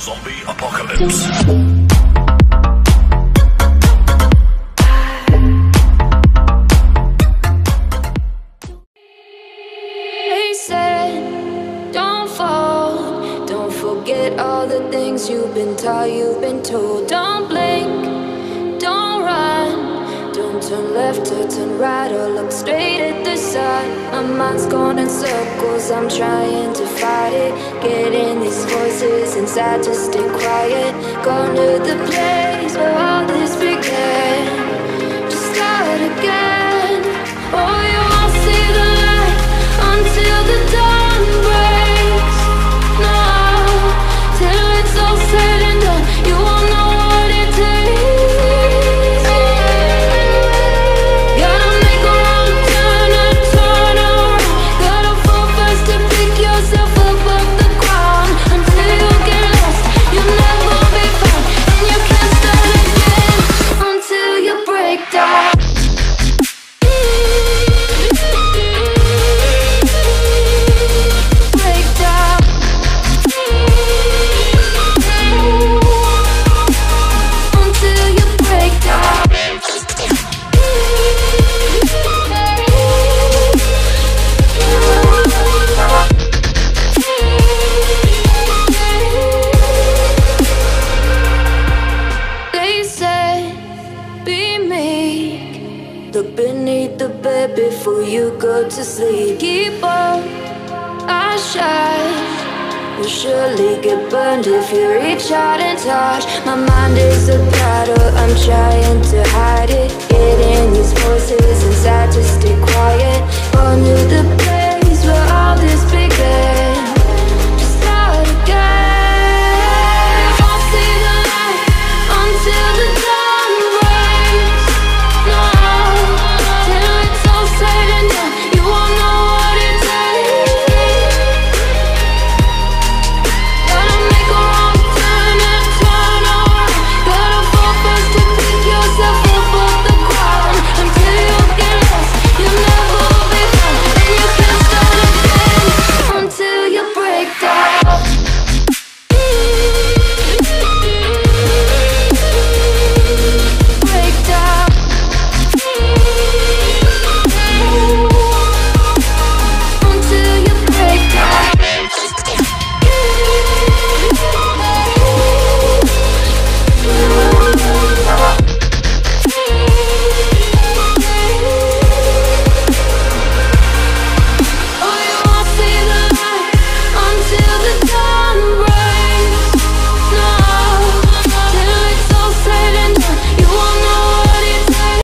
Zombie Apocalypse. Forget all the things you've been taught, you've been told. Don't blink, don't run, don't turn left or turn right or look straight at the sun. My mind's going in circles, I'm trying to fight it. Getting these voices inside to stay quiet. Gone to the place where all this began. Just start again. Oh, you won't see the light until the dawn breaks. No, till it's all said and done, you won't know what it takes. Gotta make a wrong turn and turn around. Gotta fall fast to pick yourself up off the ground. Until you get lost, you'll never be found. And you can't start again until you break down. Look beneath the bed before you go to sleep. Keep on, I shine. You'll surely get burned if you reach out and touch. My mind is a battle, I'm trying to hide it. Getting these voices inside to stay quiet. Under the